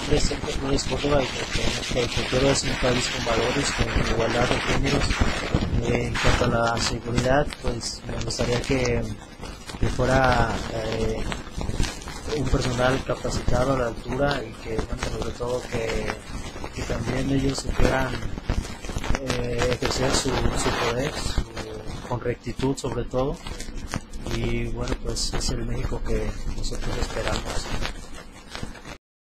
nombre es Sergio Flores Córdoba y que Ecuador es un país con valores, con igualdad de géneros. En cuanto a la seguridad, pues me gustaría que fuera un personal capacitado a la altura y que, bueno, sobre todo que también ellos supieran ejercer su poder con rectitud sobre todo. Y bueno, pues es el México que nosotros esperamos.